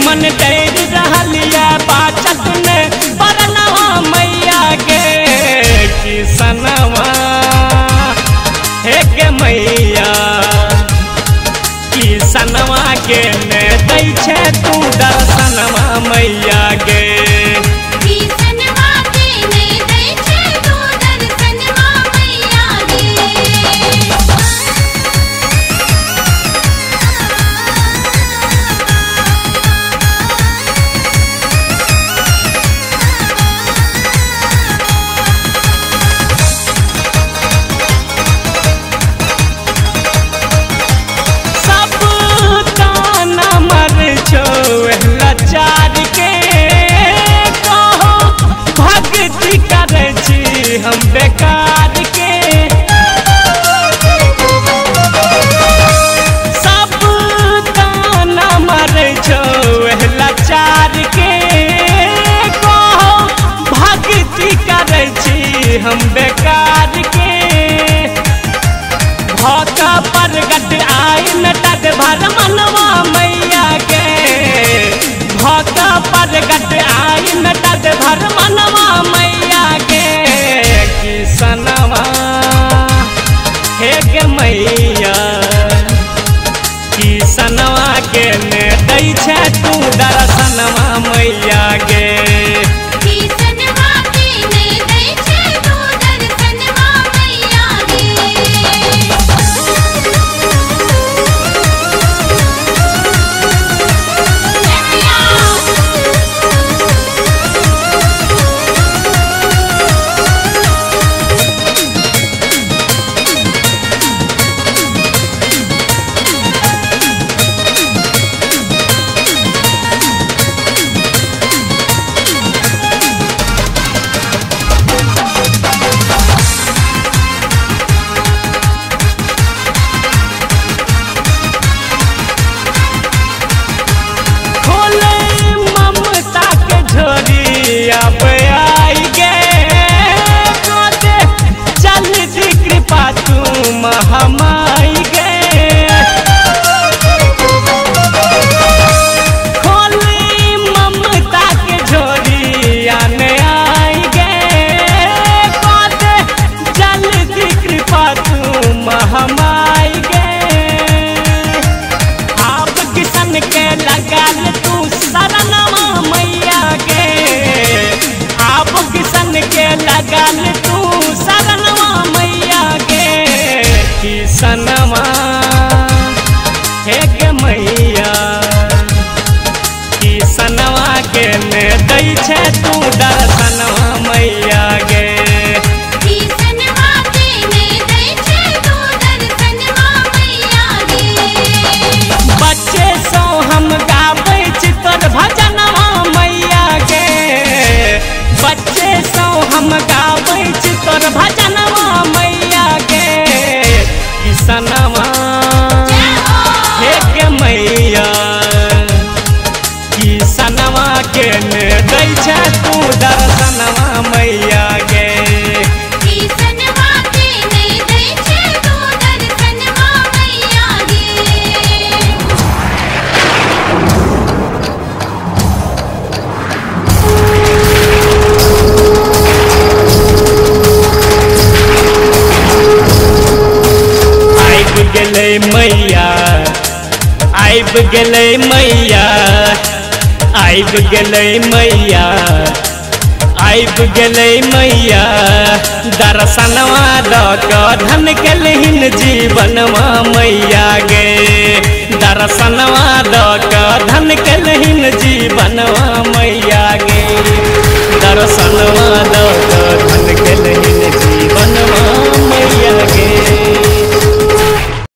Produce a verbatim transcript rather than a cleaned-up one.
मन डर रहलिया बाचत ने परनवा मैया गे किसनवा हे गे मैया किसनवा के ने दै छे तू दर्शनवा मैया गे लाचार के कहो भक्ति करे छी हम बेकार के सब ताना मारे छो लाचार के कहो भक्ति करे छी हम बेकार के भौका प्रगट आई नटक भर मनवा मैया के भौका प्रगट आई नटक भर मनवा मैया के किसनवा हे गे मैया किसनवा के ने दै छे तू दर्शनवा मैया गे अब आई गे कोते चलती कृपा तू महामाई गे खोली ममता के झोरी आने आई गे कोते चलती कृपा तू महामाई गे आप किसन के लगाल तू शरणवा मैया गे आप किसन के लगाल तू शरणवा मैया गे किसनवा हे गे मैया किसनवा के ने दै छे तू दर्शनवा मैया गे बच्चे सो हम गाबै छी तोर भजनवा मैया गे बच्चे सो हम गाबै छी तोर भजनवा मैया गे किसनवा हे गे मैया किसनवा के ने दै छे तू दर्शनवा मैया गे गेले मैया आइब गेले मैया आइब गेले मैया आइब गेले मैया दर्शनवा दऽ कऽ धन केलहिन जीवनवा मैया गे दर्शनवा दऽ कऽ धन केलहिन जीवनवा मैया गे दर्शनवा दऽ